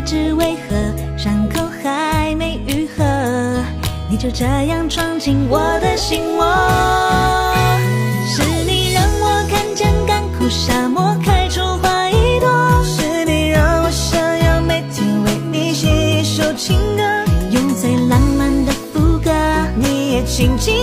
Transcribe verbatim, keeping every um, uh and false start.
知为何，伤口还没愈合，你就这样闯进我的心窝。是你让我看见干枯沙漠开出花一朵，是你让我想要每天为你写一首情歌，用最浪漫的副歌，你也请记